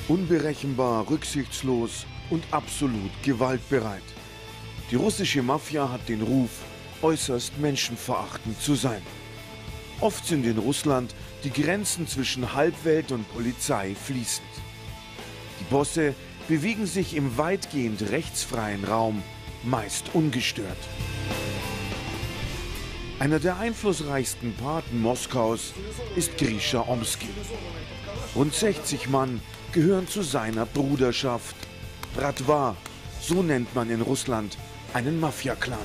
Unberechenbar, rücksichtslos und absolut gewaltbereit. Die russische Mafia hat den Ruf, äußerst menschenverachtend zu sein. Oft sind in Russland die Grenzen zwischen Halbwelt und Polizei fließend. Die Bosse bewegen sich im weitgehend rechtsfreien Raum, meist ungestört. Einer der einflussreichsten Paten Moskaus ist Grisha Omski. Rund 60 Mann gehören zu seiner Bruderschaft. Bratwa, so nennt man in Russland einen Mafia-Clan.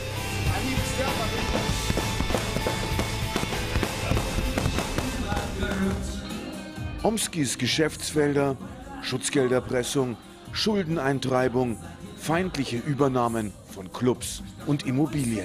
Omskis Geschäftsfelder: Schutzgelderpressung, Schuldeneintreibung, feindliche Übernahmen von Clubs und Immobilien.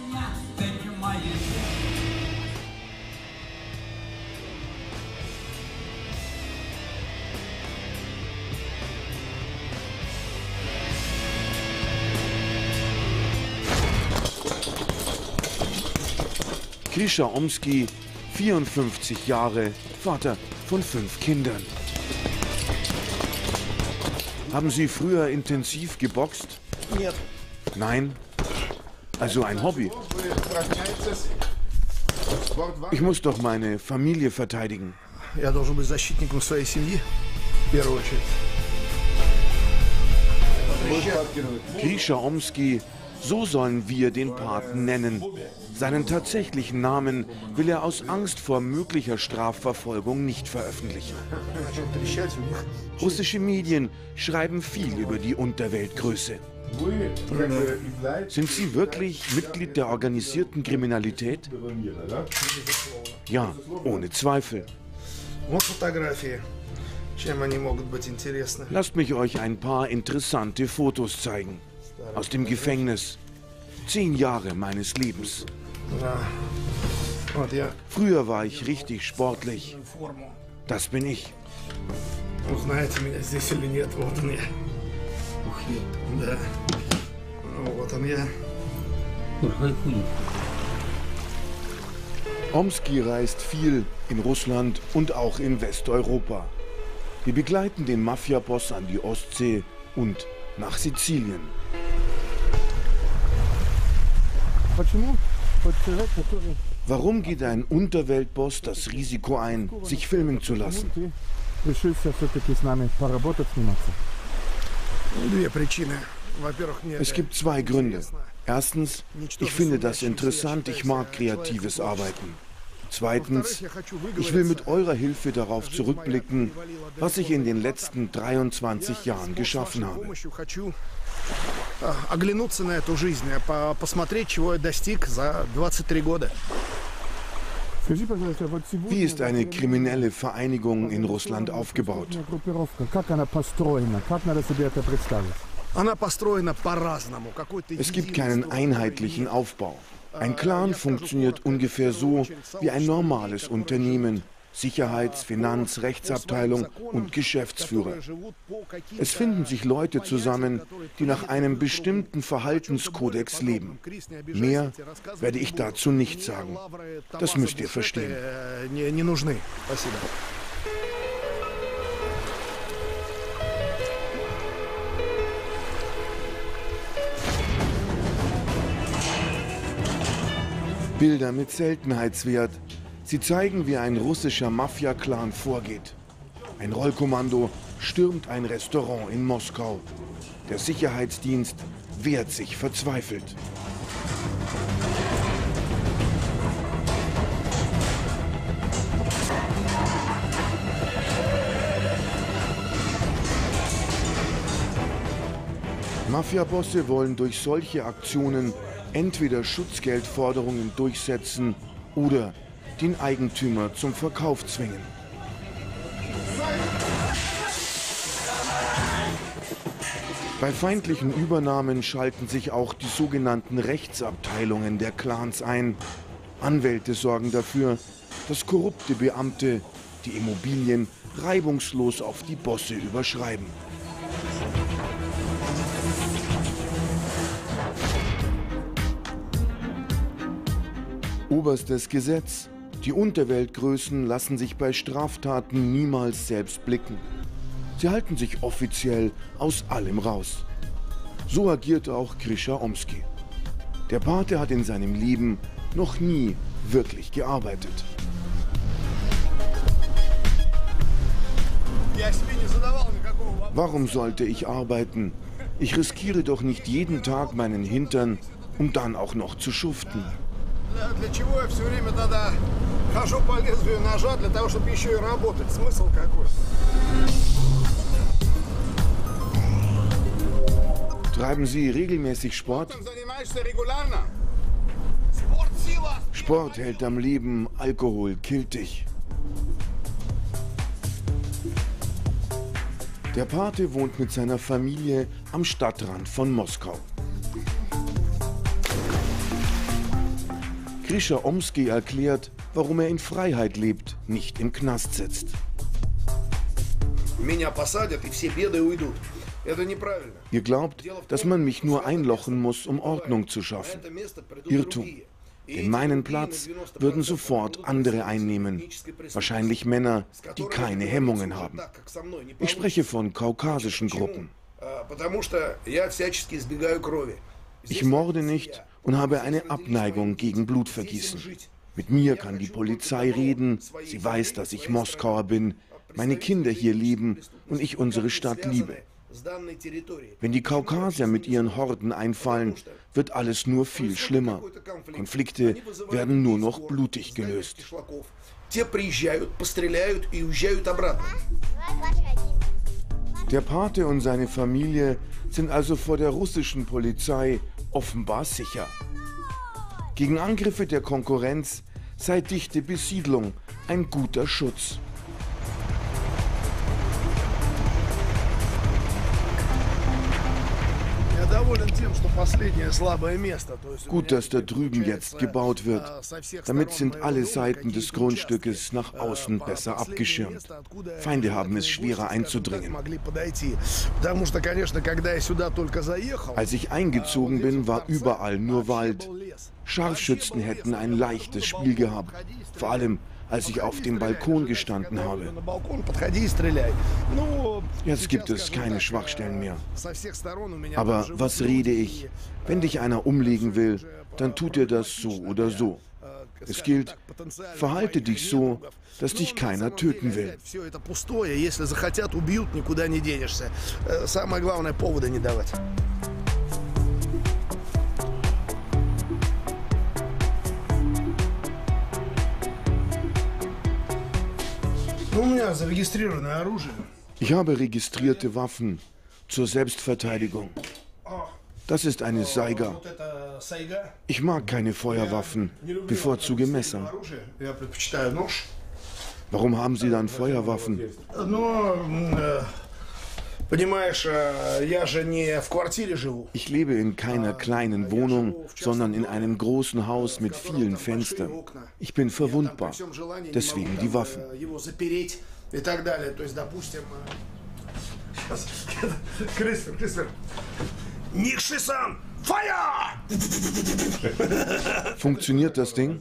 Grisha Omski, 54 Jahre, Vater von 5 Kindern. Haben Sie früher intensiv geboxt? Nein? Also ein Hobby? Ich muss doch meine Familie verteidigen. Grisha Omski, so sollen wir den Paten nennen. Seinen tatsächlichen Namen will er aus Angst vor möglicher Strafverfolgung nicht veröffentlichen. Russische Medien schreiben viel über die Unterweltgröße. Sind Sie wirklich Mitglied der organisierten Kriminalität? Ja, ohne Zweifel. Lasst mich euch ein paar interessante Fotos zeigen. Aus dem Gefängnis. 10 Jahre meines Lebens. Früher war ich richtig sportlich. Das bin ich. Omski reist viel in Russland und auch in Westeuropa. Wir begleiten den Mafia-Boss an die Ostsee und nach Sizilien. Warum geht ein Unterweltboss das Risiko ein, sich filmen zu lassen? Es gibt 2 Gründe. Erstens, ich finde das interessant, ich mag kreatives Arbeiten. Zweitens, ich will mit eurer Hilfe darauf zurückblicken, was ich in den letzten 23 Jahren geschaffen habe. Wie ist eine kriminelle Vereinigung in Russland aufgebaut? Es gibt keinen einheitlichen Aufbau. Ein Clan funktioniert ungefähr so wie ein normales Unternehmen. Sicherheits-, Finanz-, Rechtsabteilung und Geschäftsführer. Es finden sich Leute zusammen, die nach einem bestimmten Verhaltenskodex leben. Mehr werde ich dazu nicht sagen. Das müsst ihr verstehen. Bilder mit Seltenheitswert. Sie zeigen, wie ein russischer Mafia-Clan vorgeht. Ein Rollkommando stürmt ein Restaurant in Moskau. Der Sicherheitsdienst wehrt sich verzweifelt. Mafia-Bosse wollen durch solche Aktionen entweder Schutzgeldforderungen durchsetzen oder den Eigentümer zum Verkauf zwingen. Bei feindlichen Übernahmen schalten sich auch die sogenannten Rechtsabteilungen der Clans ein. Anwälte sorgen dafür, dass korrupte Beamte die Immobilien reibungslos auf die Bosse überschreiben. Oberstes Gesetz: Die Unterweltgrößen lassen sich bei Straftaten niemals selbst blicken. Sie halten sich offiziell aus allem raus. So agierte auch Grisha Omski. Der Pate hat in seinem Leben noch nie wirklich gearbeitet. Warum sollte ich arbeiten? Ich riskiere doch nicht jeden Tag meinen Hintern, um dann auch noch zu schuften. Treiben Sie regelmäßig Sport? Sport hält am Leben, Alkohol killt dich. Der Pate wohnt mit seiner Familie am Stadtrand von Moskau. Grisha Omski erklärt, warum er in Freiheit lebt, nicht im Knast sitzt. Ihr glaubt, dass man mich nur einlochen muss, um Ordnung zu schaffen. Irrtum. Denn meinen Platz würden sofort andere einnehmen. Wahrscheinlich Männer, die keine Hemmungen haben. Ich spreche von kaukasischen Gruppen. Ich morde nicht und habe eine Abneigung gegen Blutvergießen. Mit mir kann die Polizei reden. Sie weiß, dass ich Moskauer bin, meine Kinder hier leben und ich unsere Stadt liebe. Wenn die Kaukasier mit ihren Horden einfallen, wird alles nur viel schlimmer. Konflikte werden nur noch blutig gelöst. Der Pate und seine Familie sind also vor der russischen Polizei offenbar sicher. Gegen Angriffe der Konkurrenz sei dichte Besiedlung ein guter Schutz. Gut, dass da drüben jetzt gebaut wird. Damit sind alle Seiten des Grundstückes nach außen besser abgeschirmt. Feinde haben es schwerer einzudringen. Als ich eingezogen bin, war überall nur Wald. Scharfschützen hätten ein leichtes Spiel gehabt. Vor allem, als ich auf dem Balkon gestanden habe. Jetzt gibt es keine Schwachstellen mehr. Aber was rede ich? Wenn dich einer umlegen will, dann tut er das so oder so. Es gilt, verhalte dich so, dass dich keiner töten will. Ich habe registrierte Waffen zur Selbstverteidigung. Das ist eine Saiga. Ich mag keine Feuerwaffen, bevorzuge Messer. Warum haben Sie dann Feuerwaffen? Ich lebe in keiner kleinen Wohnung, sondern in einem großen Haus mit vielen Fenstern. Ich bin verwundbar, deswegen die Waffen. Funktioniert das Ding?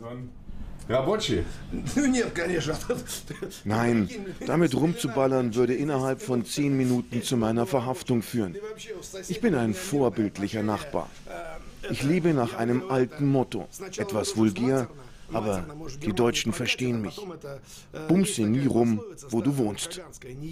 Nein, damit rumzuballern würde innerhalb von 10 Minuten zu meiner Verhaftung führen. Ich bin ein vorbildlicher Nachbar. Ich lebe nach einem alten Motto, etwas vulgär, aber die Deutschen verstehen mich. Bumse nie rum, wo du wohnst.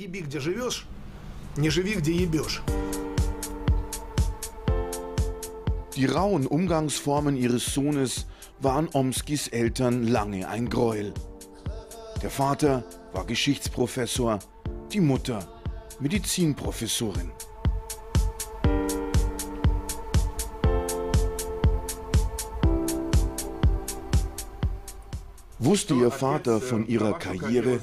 Die rauen Umgangsformen ihres Sohnes waren Omskis Eltern lange ein Gräuel. Der Vater war Geschichtsprofessor, die Mutter Medizinprofessorin. Wusste Ihr Vater von Ihrer Karriere?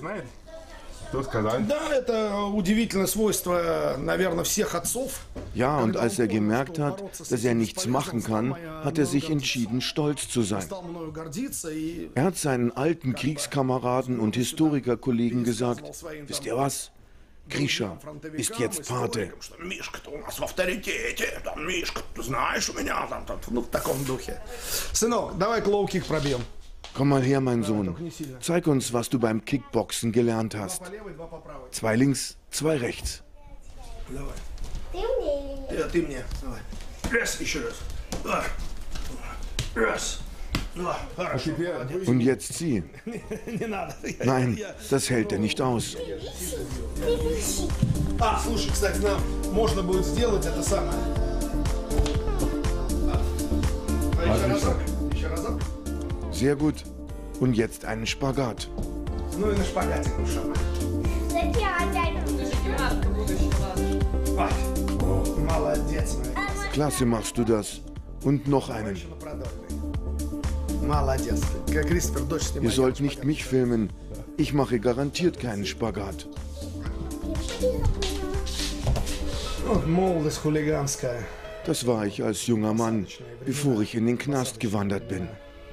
Ja, und als er gemerkt hat, dass er nichts machen kann, hat er sich entschieden, stolz zu sein. Er hat seinen alten Kriegskameraden und Historikerkollegen gesagt, wisst ihr was? Grisha ist jetzt Pate. Komm mal her, mein Sohn. Zeig uns, was du beim Kickboxen gelernt hast. 2 links, 2 rechts. Und jetzt Sie. Nein, das hält er nicht aus. Sehr gut. Und jetzt einen Spagat. Klasse machst du das. Und noch einen. Ihr sollt nicht mich filmen. Ich mache garantiert keinen Spagat. Das war ich als junger Mann, bevor ich in den Knast gewandert bin.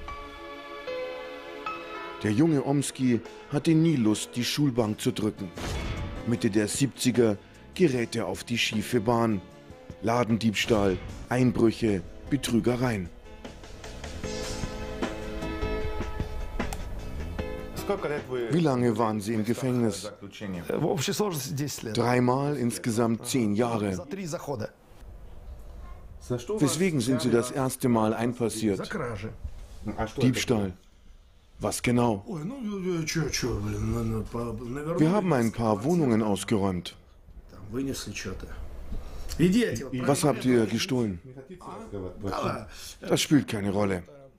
Der junge Omski hatte nie Lust, die Schulbank zu drücken. Mitte der 70er gerät er auf die schiefe Bahn. Ladendiebstahl, Einbrüche, Betrügereien. Wie lange waren Sie im Gefängnis? 3-mal, insgesamt 10 Jahre. Weswegen sind Sie das erste Mal einpassiert? Diebstahl. Was genau? Wir haben ein paar Wohnungen ausgeräumt. Was habt ihr gestohlen? Das spielt keine Rolle.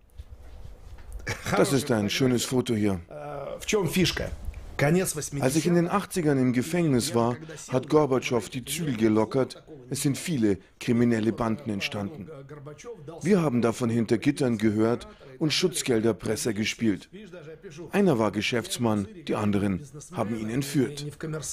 Das ist ein schönes Foto hier. Als ich in den 80ern im Gefängnis war, hat Gorbatschow die Zügel gelockert. Es sind viele kriminelle Banden entstanden. Wir haben davon hinter Gittern gehört und Schutzgelderpresser gespielt. Einer war Geschäftsmann, die anderen haben ihn entführt.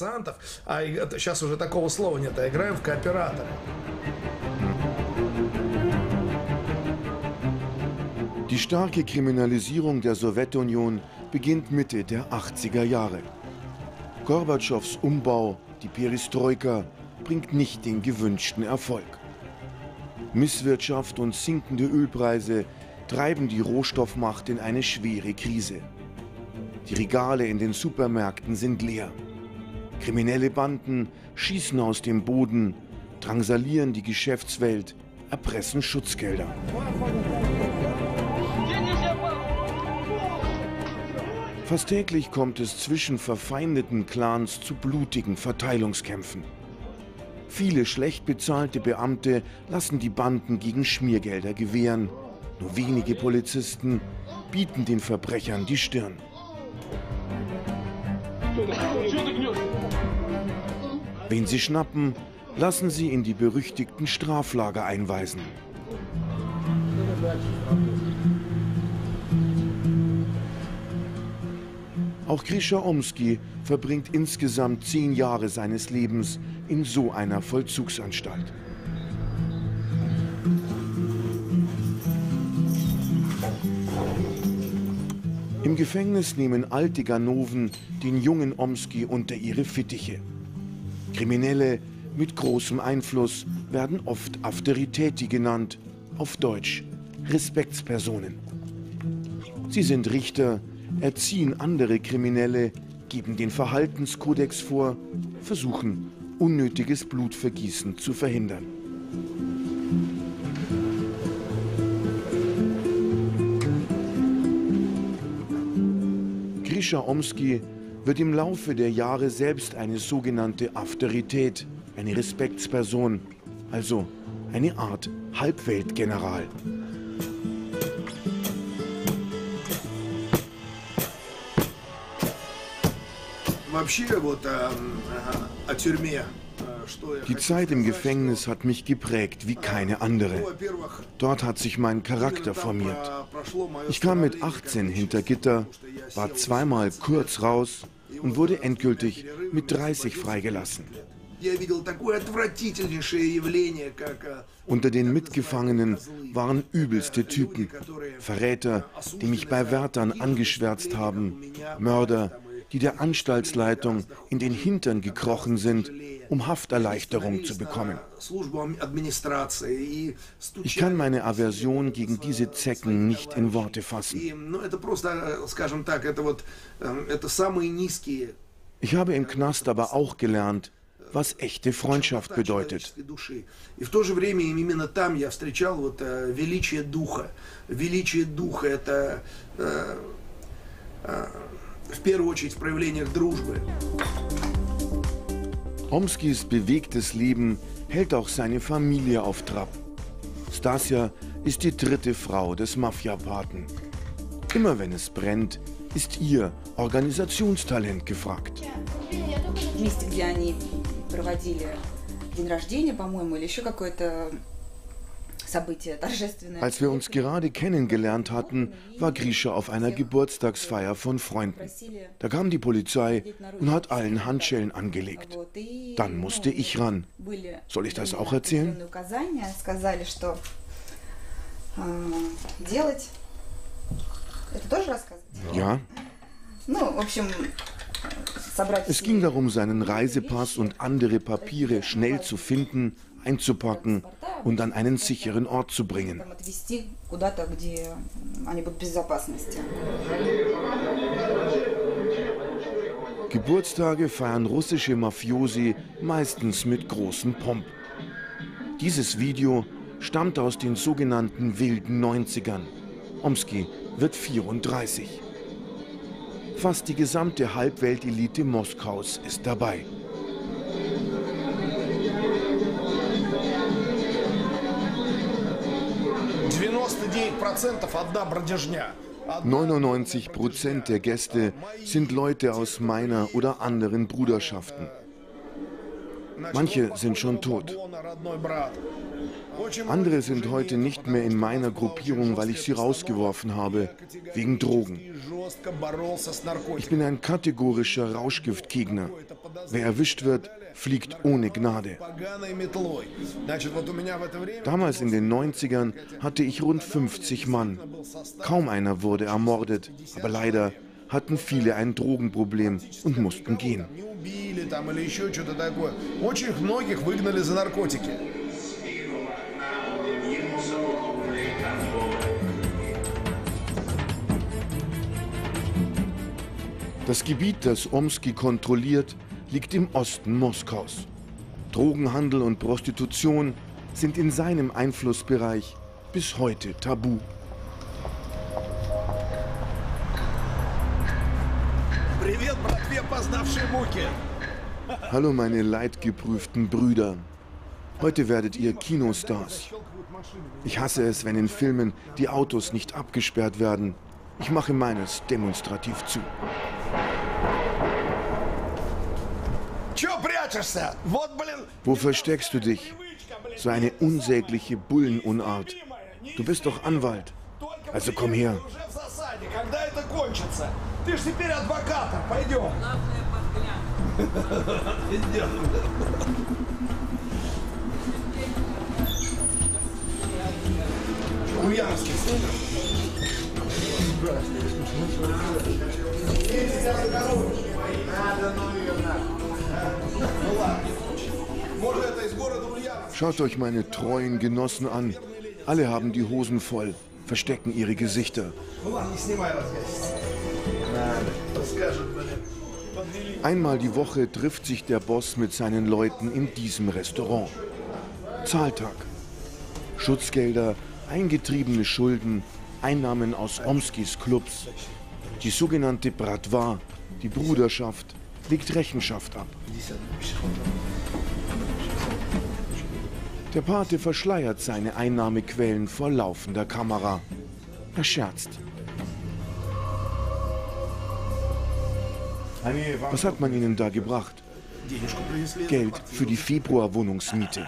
Die starke Kriminalisierung der Sowjetunion beginnt Mitte der 80er Jahre. Gorbatschows Umbau, die Perestroika, bringt nicht den gewünschten Erfolg. Misswirtschaft und sinkende Ölpreise treiben die Rohstoffmacht in eine schwere Krise. Die Regale in den Supermärkten sind leer. Kriminelle Banden schießen aus dem Boden, drangsalieren die Geschäftswelt, erpressen Schutzgelder. Fast täglich kommt es zwischen verfeindeten Clans zu blutigen Verteilungskämpfen. Viele schlecht bezahlte Beamte lassen die Banden gegen Schmiergelder gewähren. Nur wenige Polizisten bieten den Verbrechern die Stirn. Wen sie schnappen, lassen sie in die berüchtigten Straflager einweisen. Auch Grisha Omski verbringt insgesamt 10 Jahre seines Lebens in so einer Vollzugsanstalt. Im Gefängnis nehmen alte Ganoven den jungen Omski unter ihre Fittiche. Kriminelle mit großem Einfluss werden oft Avtoritäti genannt, auf Deutsch Respektspersonen. Sie sind Richter, erziehen andere Kriminelle, geben den Verhaltenskodex vor, versuchen, unnötiges Blutvergießen zu verhindern. Grisha Omski wird im Laufe der Jahre selbst eine sogenannte Avtorität, eine Respektsperson, also eine Art Halbweltgeneral. Die Zeit im Gefängnis hat mich geprägt wie keine andere. Dort hat sich mein Charakter formiert. Ich kam mit 18 hinter Gitter, war 2-mal kurz raus und wurde endgültig mit 30 freigelassen. Unter den Mitgefangenen waren übelste Typen, Verräter, die mich bei Wärtern angeschwärzt haben, Mörder, die der Anstaltsleitung in den Hintern gekrochen sind, um Hafterleichterung zu bekommen. Ich kann meine Aversion gegen diese Zecken nicht in Worte fassen. Ich habe im Knast aber auch gelernt, was echte Freundschaft bedeutet. Omskis bewegtes Leben hält auch seine Familie auf Trab. Stasia ist die dritte Frau des Mafia-Paten. Immer wenn es brennt, ist ihr Organisationstalent gefragt. Als wir uns gerade kennengelernt hatten, war Grisha auf einer Geburtstagsfeier von Freunden. Da kam die Polizei und hat allen Handschellen angelegt. Dann musste ich ran. Soll ich das auch erzählen? Ja. Es ging darum, seinen Reisepass und andere Papiere schnell zu finden, einzupacken und an einen sicheren Ort zu bringen. Geburtstage feiern russische Mafiosi meistens mit großem Pomp. Dieses Video stammt aus den sogenannten wilden 90ern. Omski wird 34. Fast die gesamte Halbweltelite Moskaus ist dabei. 99% der Gäste sind Leute aus meiner oder anderen Bruderschaften. Manche sind schon tot. Andere sind heute nicht mehr in meiner Gruppierung, weil ich sie rausgeworfen habe, wegen Drogen. Ich bin ein kategorischer Rauschgiftgegner. Wer erwischt wird, fliegt ohne Gnade. Damals in den 90ern hatte ich rund 50 Mann. Kaum einer wurde ermordet, aber leider hatten viele ein Drogenproblem und mussten gehen. Das Gebiet, das Omski kontrolliert, liegt im Osten Moskaus. Drogenhandel und Prostitution sind in seinem Einflussbereich bis heute tabu. Hallo meine leidgeprüften Brüder. Heute werdet ihr Kinostars. Ich hasse es, wenn in Filmen die Autos nicht abgesperrt werden. Ich mache meines demonstrativ zu. Wo versteckst du dich? So eine unsägliche Bullenunart. Du bist doch Anwalt. Also komm her. Schaut euch meine treuen Genossen an. Alle haben die Hosen voll, verstecken ihre Gesichter. Einmal die Woche trifft sich der Boss mit seinen Leuten in diesem Restaurant. Zahltag. Schutzgelder, eingetriebene Schulden, Einnahmen aus Omskis Clubs. Die sogenannte Bratwa, die Bruderschaft, legt Rechenschaft ab. Der Pate verschleiert seine Einnahmequellen vor laufender Kamera. Er scherzt. Was hat man Ihnen da gebracht? Geld für die Februarwohnungsmiete.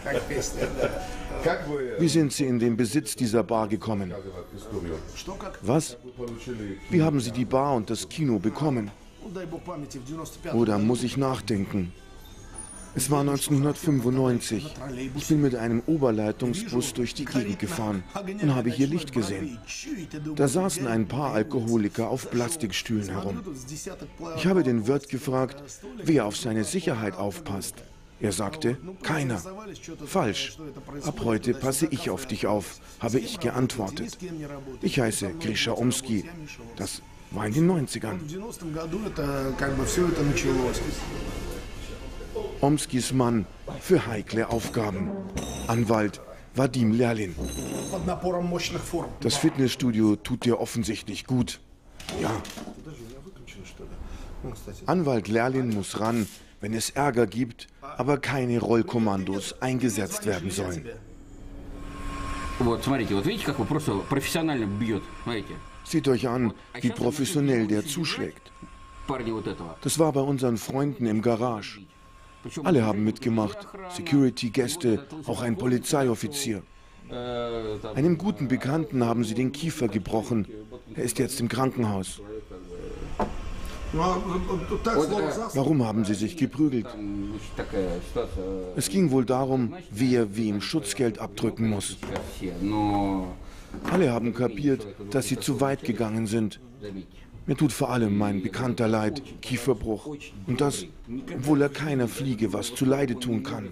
Wie sind Sie in den Besitz dieser Bar gekommen? Was? Wie haben Sie die Bar und das Kino bekommen? Oder muss ich nachdenken? Es war 1995. Ich bin mit einem Oberleitungsbus durch die Gegend gefahren und habe hier Licht gesehen. Da saßen ein paar Alkoholiker auf Plastikstühlen herum. Ich habe den Wirt gefragt, wer auf seine Sicherheit aufpasst. Er sagte, keiner. Falsch. Ab heute passe ich auf dich auf, habe ich geantwortet. Ich heiße Grisha Omski. Das war in den 90ern. Omskis Mann für heikle Aufgaben. Anwalt Vadim Lerlin. Das Fitnessstudio tut dir offensichtlich gut. Ja. Anwalt Lerlin muss ran, wenn es Ärger gibt, aber keine Rollkommandos eingesetzt werden sollen. Seht euch an, wie professionell der zuschlägt. Das war bei unseren Freunden im Garage. Alle haben mitgemacht, Security, Gäste, auch ein Polizeioffizier. Einem guten Bekannten haben sie den Kiefer gebrochen. Er ist jetzt im Krankenhaus. Warum haben sie sich geprügelt? Es ging wohl darum, wer wem Schutzgeld abdrücken muss. Alle haben kapiert, dass sie zu weit gegangen sind. Mir tut vor allem mein Bekannter leid, Kieferbruch. Und das, obwohl er keiner Fliege was zuleide tun kann.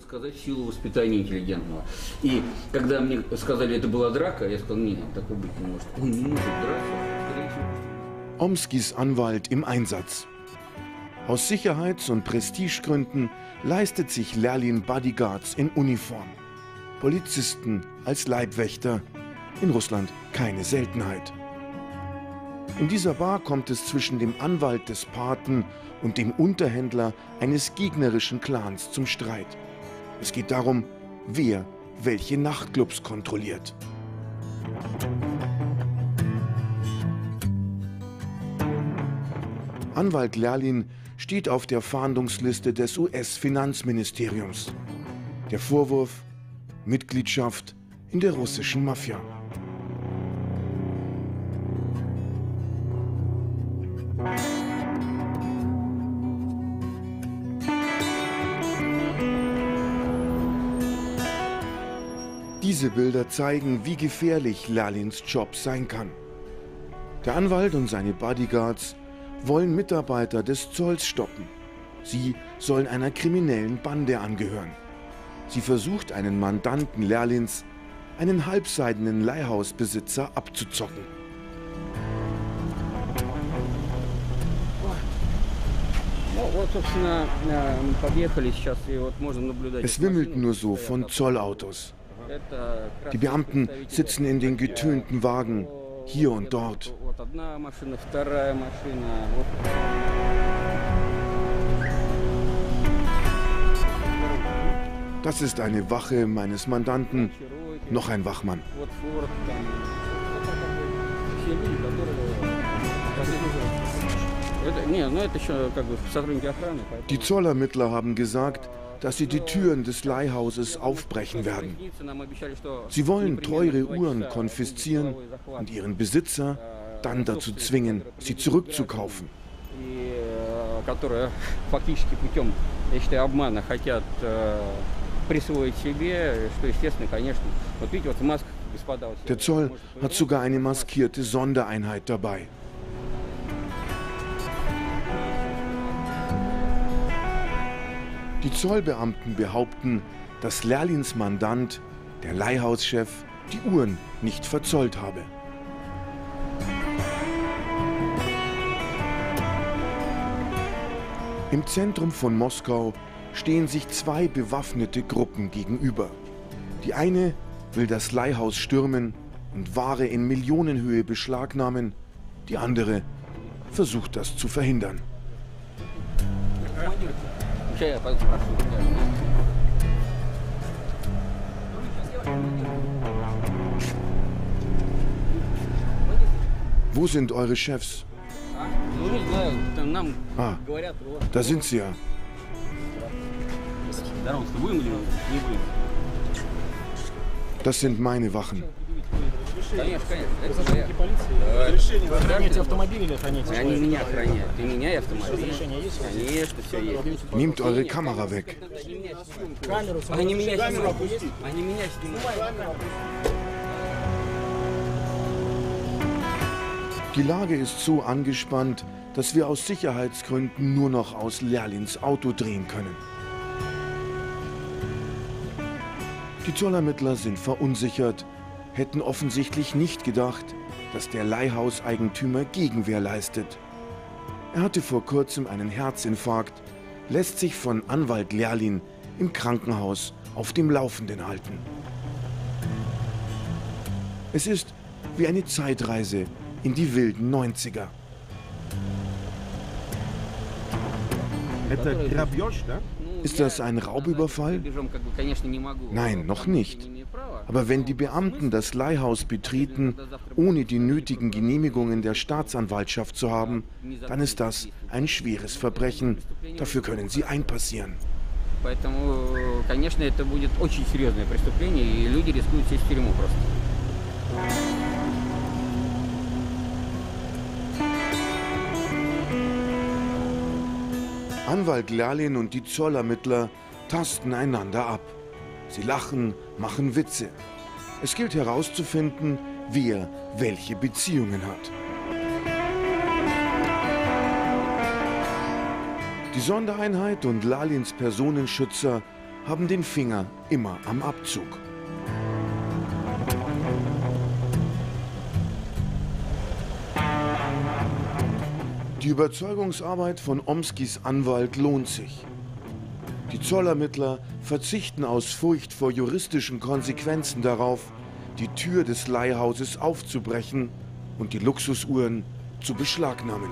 Omskis Anwalt im Einsatz. Aus Sicherheits- und Prestigegründen leistet sich Lerlin Bodyguards in Uniform. Polizisten als Leibwächter. In Russland keine Seltenheit. In dieser Bar kommt es zwischen dem Anwalt des Paten und dem Unterhändler eines gegnerischen Clans zum Streit. Es geht darum, wer welche Nachtclubs kontrolliert. Anwalt Lerlin steht auf der Fahndungsliste des US-Finanzministeriums. Der Vorwurf: Mitgliedschaft in der russischen Mafia. Diese Bilder zeigen, wie gefährlich Lerlins Job sein kann. Der Anwalt und seine Bodyguards wollen Mitarbeiter des Zolls stoppen. Sie sollen einer kriminellen Bande angehören. Sie versucht, einen Mandanten Lerlins, einen halbseidenen Leihhausbesitzer, abzuzocken. Es wimmelt nur so von Zollautos. Die Beamten sitzen in den getönten Wagen, hier und dort. Das ist eine Wache meines Mandanten, noch ein Wachmann. Die Zollermittler haben gesagt, dass sie die Türen des Leihhauses aufbrechen werden. Sie wollen teure Uhren konfiszieren und ihren Besitzer dann dazu zwingen, sie zurückzukaufen. Der Zoll hat sogar eine maskierte Sondereinheit dabei. Die Zollbeamten behaupten, dass Lerlins Mandant, der Leihhauschef, die Uhren nicht verzollt habe. Im Zentrum von Moskau stehen sich zwei bewaffnete Gruppen gegenüber. Die eine will das Leihhaus stürmen und Ware in Millionenhöhe beschlagnahmen. Die andere versucht das zu verhindern. Wo sind eure Chefs? Ah, da sind sie ja. Das sind meine Wachen. Nehmt eure Kamera weg. Die Lage ist so angespannt, dass wir aus Sicherheitsgründen nur noch aus Lerlins Auto drehen können. Die Zollermittler sind verunsichert, hätten offensichtlich nicht gedacht, dass der Leihhauseigentümer Gegenwehr leistet. Er hatte vor kurzem einen Herzinfarkt lässt sich von Anwalt Ljalin im Krankenhaus auf dem Laufenden halten. Es ist wie eine Zeitreise in die wilden 90er. Ist das ein Raubüberfall? Nein, noch nicht. Aber wenn die Beamten das Leihhaus betreten, ohne die nötigen Genehmigungen der Staatsanwaltschaft zu haben, dann ist das ein schweres Verbrechen. Dafür können sie einpassieren. Anwalt Ljalin und die Zollermittler tasten einander ab. Sie lachen, machen Witze. Es gilt herauszufinden, wer welche Beziehungen hat. Die Sondereinheit und Ljalins Personenschützer haben den Finger immer am Abzug. Die Überzeugungsarbeit von Omskis Anwalt lohnt sich. Die Zollermittler verzichten aus Furcht vor juristischen Konsequenzen darauf, die Tür des Leihhauses aufzubrechen und die Luxusuhren zu beschlagnahmen.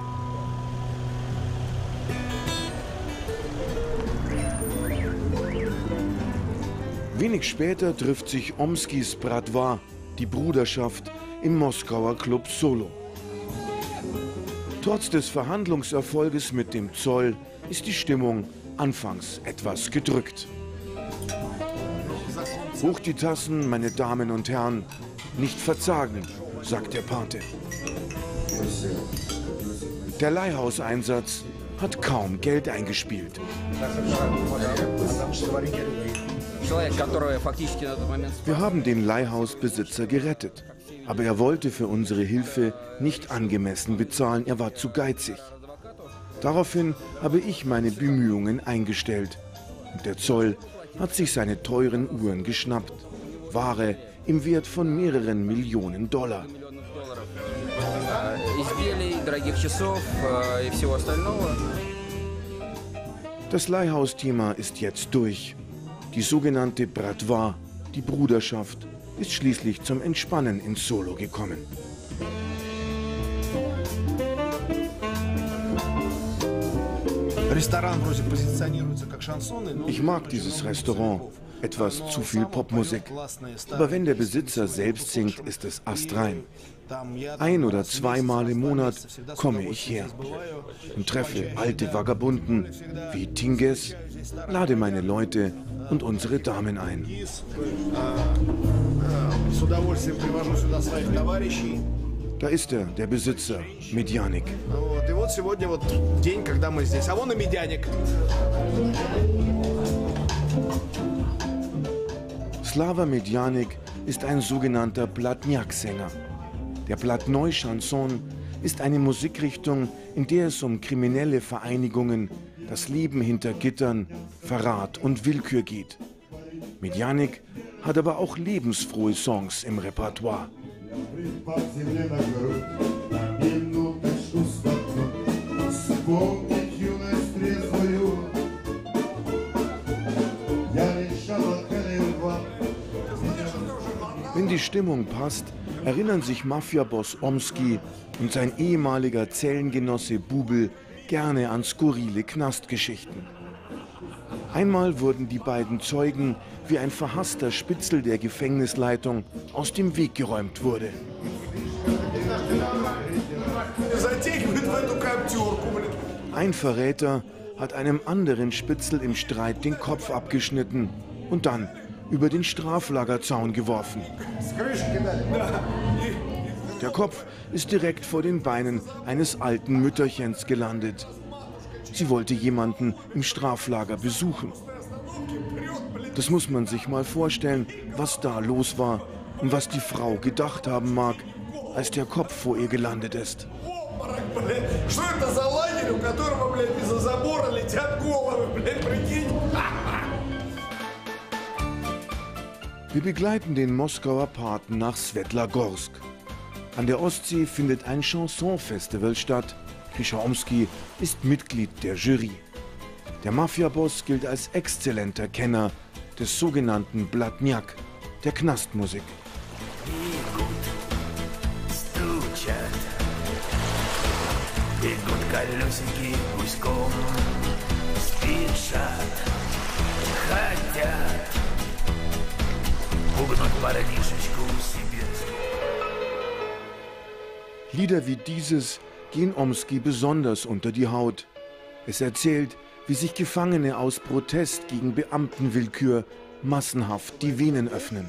Wenig später trifft sich Omskis Bratwa, die Bruderschaft, im Moskauer Club Solo. Trotz des Verhandlungserfolges mit dem Zoll ist die Stimmung anfangs etwas gedrückt. Hoch die Tassen, meine Damen und Herren, nicht verzagen, sagt der Pate. Der Leihhauseinsatz hat kaum Geld eingespielt. Wir haben den Leihhausbesitzer gerettet, aber er wollte für unsere Hilfe nicht angemessen bezahlen, er war zu geizig. Daraufhin habe ich meine Bemühungen eingestellt und der Zoll hat sich seine teuren Uhren geschnappt, Ware im Wert von mehreren Millionen $. Das Leihhausthema ist jetzt durch. Die sogenannte Bratwa, die Bruderschaft, ist schließlich zum Entspannen ins Solo gekommen. Ich mag dieses Restaurant, etwas zu viel Popmusik. Aber wenn der Besitzer selbst singt, ist es astrein. 1- oder 2-mal im Monat komme ich her und treffe alte Vagabunden wie Tinges, lade meine Leute und unsere Damen ein. Da ist er, der Besitzer, Medjanik. Slava Medjanik ist ein sogenannter Blatnjak-Sänger. Der Blatnoi-Chanson ist eine Musikrichtung, in der es um kriminelle Vereinigungen, das Leben hinter Gittern, Verrat und Willkür geht. Medjanik hat aber auch lebensfrohe Songs im Repertoire. Wenn die Stimmung passt, erinnern sich Mafiaboss Omski und sein ehemaliger Zellengenosse Bubel gerne an skurrile Knastgeschichten. Einmal wurden die beiden Zeugen, wie ein verhasster Spitzel der Gefängnisleitung aus dem Weg geräumt wurde. Ein Verräter hat einem anderen Spitzel im Streit den Kopf abgeschnitten und dann über den Straflagerzaun geworfen. Der Kopf ist direkt vor den Beinen eines alten Mütterchens gelandet. Sie wollte jemanden im Straflager besuchen. Das muss man sich mal vorstellen, was da los war und was die Frau gedacht haben mag, als der Kopf vor ihr gelandet ist. Wir begleiten den Moskauer Paten nach Swetlagorsk. An der Ostsee findet ein Chanson-Festival statt. Grisha Omski ist Mitglied der Jury. Der Mafiaboss gilt als exzellenter Kenner des sogenannten Blatniak, der Knastmusik. Lieder wie dieses gehen Omski besonders unter die Haut. Es erzählt, wie sich Gefangene aus Protest gegen Beamtenwillkür massenhaft die Venen öffnen.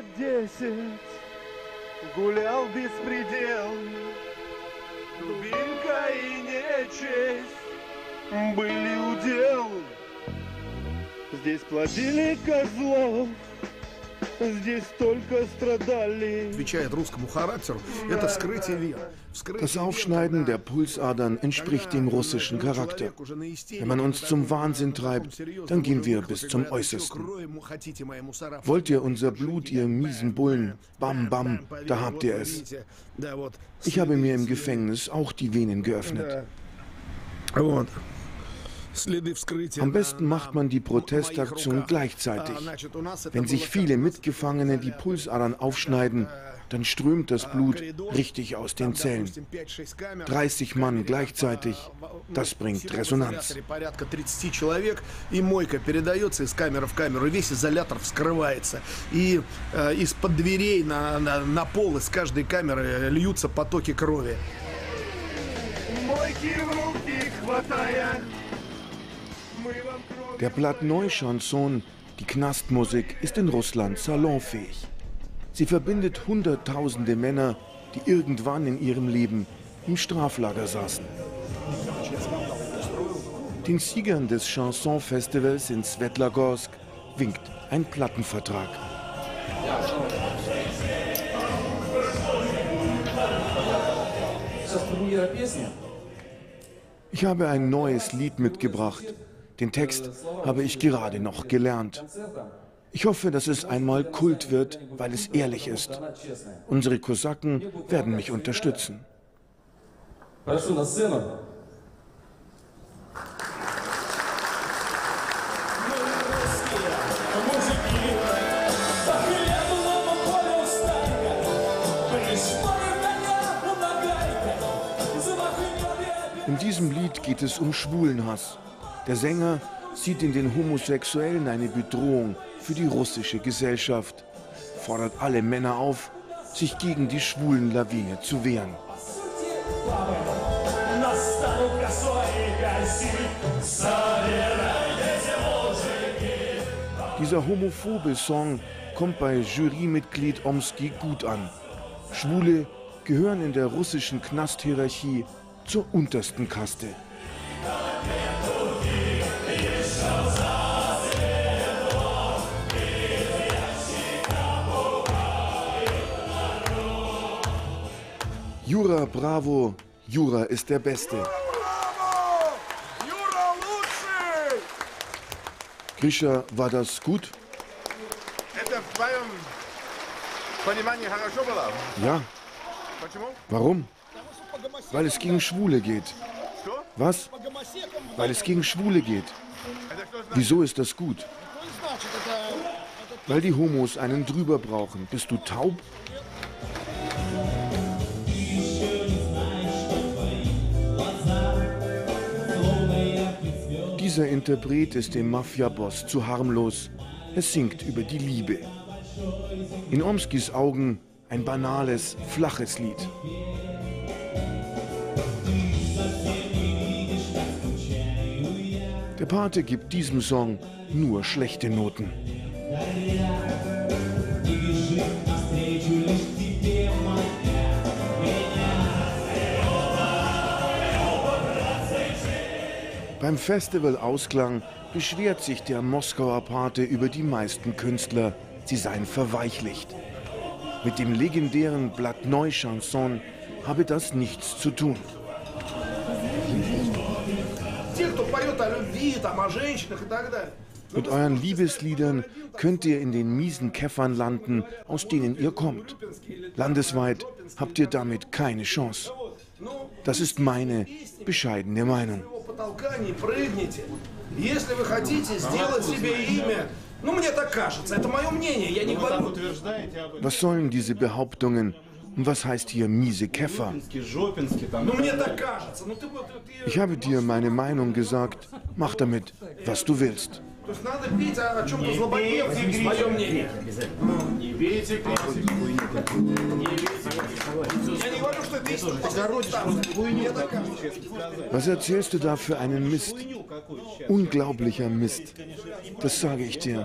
Das Aufschneiden der Pulsadern entspricht dem russischen Charakter. Wenn man uns zum Wahnsinn treibt, dann gehen wir bis zum Äußersten. Wollt ihr unser Blut, ihr miesen Bullen? Bam, bam, da habt ihr es. Ich habe mir im Gefängnis auch die Venen geöffnet. Am besten macht man die Protestaktion gleichzeitig. Wenn sich viele Mitgefangene die Pulsadern aufschneiden, dann strömt das Blut richtig aus den Zellen. 30 Mann gleichzeitig, das bringt Resonanz. Der Blatnoi-Chanson, die Knastmusik, ist in Russland salonfähig. Sie verbindet hunderttausende Männer, die irgendwann in ihrem Leben im Straflager saßen. Den Siegern des Chanson-Festivals in Swetlagorsk winkt ein Plattenvertrag. Ich habe ein neues Lied mitgebracht. Den Text habe ich gerade noch gelernt. Ich hoffe, dass es einmal Kult wird, weil es ehrlich ist. Unsere Kosaken werden mich unterstützen. In diesem Lied geht es um Schwulenhass. Der Sänger sieht in den Homosexuellen eine Bedrohung für die russische Gesellschaft, fordert alle Männer auf, sich gegen die Schwulenlawine zu wehren. Dieser homophobe Song kommt bei Jurymitglied Omski gut an. Schwule gehören in der russischen Knasthierarchie zur untersten Kaste. Jura, bravo, Jura ist der Beste. Grisha, war das gut? Ja. Warum? Weil es gegen Schwule geht. Was? Weil es gegen Schwule geht. Wieso ist das gut? Weil die Homos einen drüber brauchen. Bist du taub? Dieser Interpret ist dem Mafia-Boss zu harmlos. Er singt über die Liebe. In Omskis Augen ein banales, flaches Lied. Der Pate gibt diesem Song nur schlechte Noten. Beim Festivalausklang beschwert sich der Moskauer Pate über die meisten Künstler, sie seien verweichlicht. Mit dem legendären Blatnoi-Chanson habe das nichts zu tun. Mit euren Liebesliedern könnt ihr in den miesen Käffern landen, aus denen ihr kommt. Landesweit habt ihr damit keine Chance. Das ist meine bescheidene Meinung. Was sollen diese Behauptungen? Und was heißt hier miese Käfer? Ich habe dir meine Meinung gesagt. Mach damit, was du willst. Was erzählst du da für einen Mist? Unglaublicher Mist. Das sage ich dir.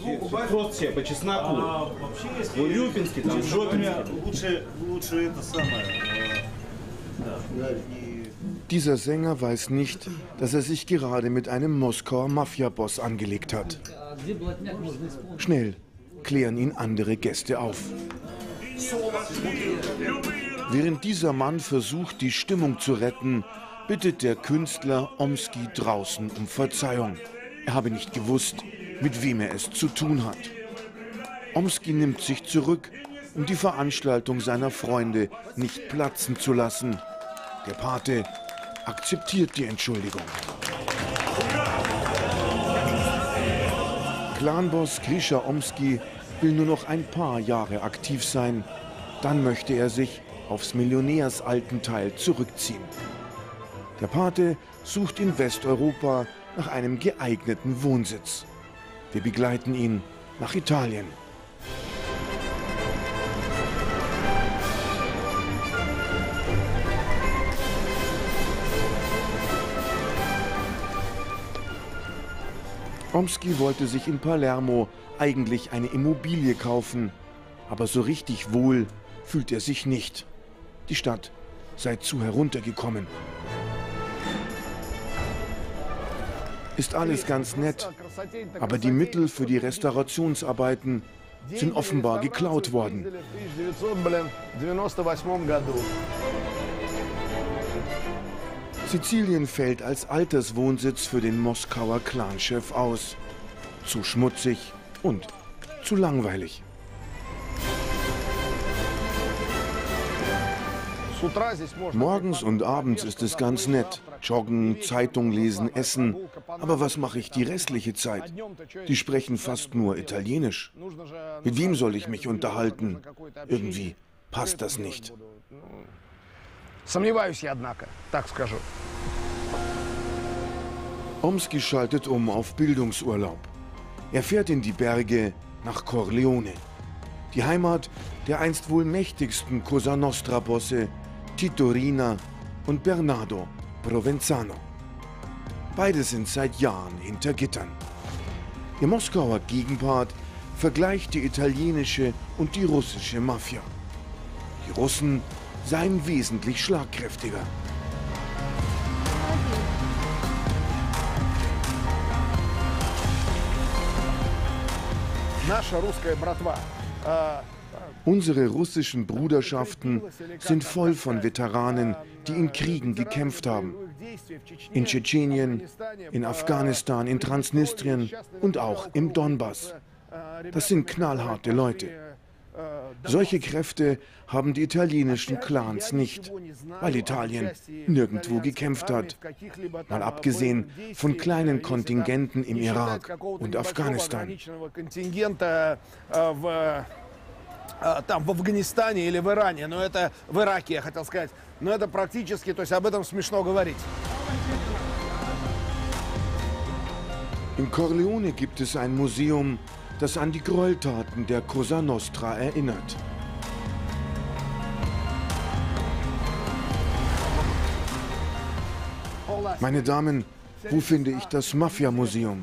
Dieser Sänger weiß nicht, dass er sich gerade mit einem Moskauer Mafia-Boss angelegt hat. Schnell klären ihn andere Gäste auf. Während dieser Mann versucht, die Stimmung zu retten, bittet der Künstler Omski draußen um Verzeihung. Er habe nicht gewusst, mit wem er es zu tun hat. Omski nimmt sich zurück, um die Veranstaltung seiner Freunde nicht platzen zu lassen. Der Pate akzeptiert die Entschuldigung. Clanboss Grisha Omski will nur noch ein paar Jahre aktiv sein. Dann möchte er sich aufs Millionärsaltenteil zurückziehen. Der Pate sucht in Westeuropa nach einem geeigneten Wohnsitz. Wir begleiten ihn nach Italien. Omski wollte sich in Palermo eigentlich eine Immobilie kaufen, aber so richtig wohl fühlt er sich nicht. Die Stadt sei zu heruntergekommen. Ist alles ganz nett, aber die Mittel für die Restaurationsarbeiten sind offenbar geklaut worden. Sizilien fällt als Alterswohnsitz für den Moskauer Clanchef aus. Zu schmutzig und zu langweilig. Morgens und abends ist es ganz nett. Joggen, Zeitung lesen, essen. Aber was mache ich die restliche Zeit? Die sprechen fast nur Italienisch. Mit wem soll ich mich unterhalten? Irgendwie passt das nicht. Omski schaltet um auf Bildungsurlaub. Er fährt in die Berge nach Corleone, die Heimat der einst wohl mächtigsten Cosa Nostra-Bosse Tito Riina und Bernardo Provenzano. Beide sind seit Jahren hinter Gittern. Ihr Moskauer Gegenpart vergleicht die italienische und die russische Mafia. Die Russen seien wesentlich schlagkräftiger. Unsere russischen Bruderschaften sind voll von Veteranen, die in Kriegen gekämpft haben. In Tschetschenien, in Afghanistan, in Transnistrien und auch im Donbass. Das sind knallharte Leute. Solche Kräfte haben die italienischen Clans nicht, weil Italien nirgendwo gekämpft hat. Mal abgesehen von kleinen Kontingenten im Irak und Afghanistan. Там, в Афганистане или в Иране, но это в Ираке, я хотел сказать, но это практически, то есть об этом смешно говорить. In Corleone gibt es ein Museum, das an die Gräueltaten der Cosa Nostra erinnert. Meine Damen, wo finde ich das Mafia-Museum?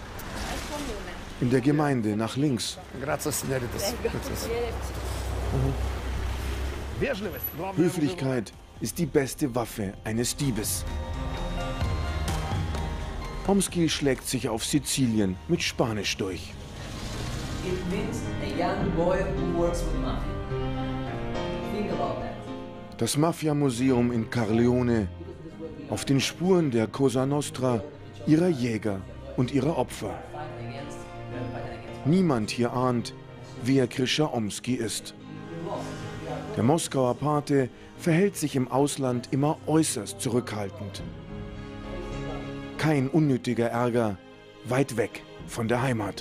In der Gemeinde, nach links. Höflichkeit ist die beste Waffe eines Diebes. Omski schlägt sich auf Sizilien mit Spanisch durch. Das Mafia-Museum in Corleone, auf den Spuren der Cosa Nostra, ihrer Jäger und ihrer Opfer. Niemand hier ahnt, wer Grisha Omski ist. Der Moskauer Pate verhält sich im Ausland immer äußerst zurückhaltend. Kein unnötiger Ärger, weit weg von der Heimat.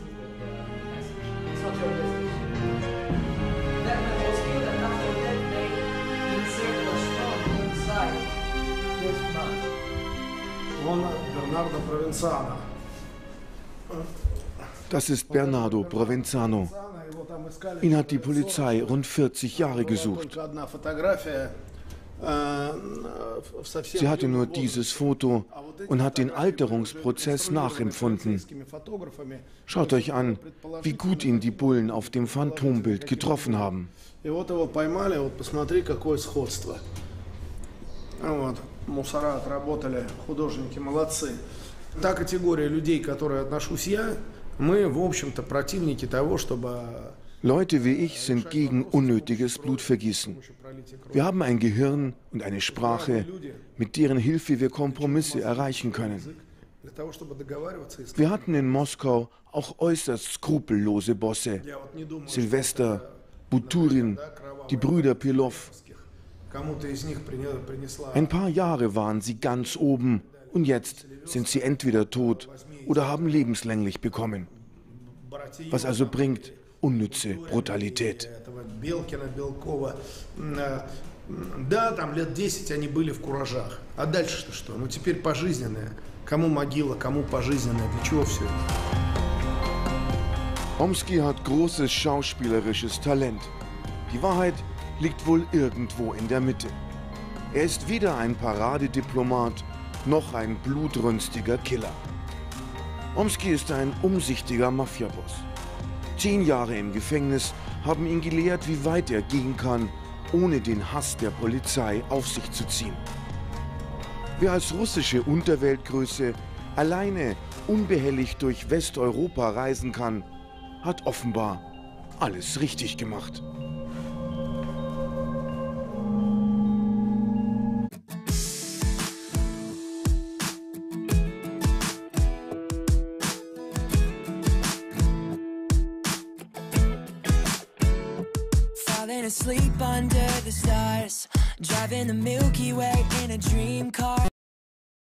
Das ist Bernardo Provenzano. Ihn hat die Polizei rund 40 Jahre gesucht. Sie hatte nur dieses Foto und hat den Alterungsprozess nachempfunden. Schaut euch an, wie gut ihn die Bullen auf dem Phantombild getroffen haben. Та категория людей, к которой отношусь я, мы, в общем-то, противники того, чтобы... Leute wie ich sind gegen unnötiges Blutvergießen. Wir haben ein Gehirn und eine Sprache, mit deren Hilfe wir Kompromisse erreichen können. Wir hatten in Moskau auch äußerst skrupellose Bosse. Silvester, Buturin, die Brüder Pilov. Ein paar Jahre waren sie ganz oben und jetzt sind sie entweder tot oder haben lebenslänglich bekommen. Was also bringt unnütze Brutalität? Да, там лет 10 они были в куражах. А дальше-то что? Ну теперь пожизненное. Кому могила, кому пожизненное. Для чего все это? Omski hat großes schauspielerisches Talent. Die Wahrheit liegt wohl irgendwo in der Mitte. Er ist weder ein Paradediplomat noch ein blutrünstiger Killer. Omski ist ein umsichtiger Mafiaboss. 10 Jahre im Gefängnis haben ihn gelehrt, wie weit er gehen kann, ohne den Hass der Polizei auf sich zu ziehen. Wer als russische Unterweltgröße alleine unbehelligt durch Westeuropa reisen kann, hat offenbar alles richtig gemacht. Asleep under the stars, driving the Milky Way in a dream car.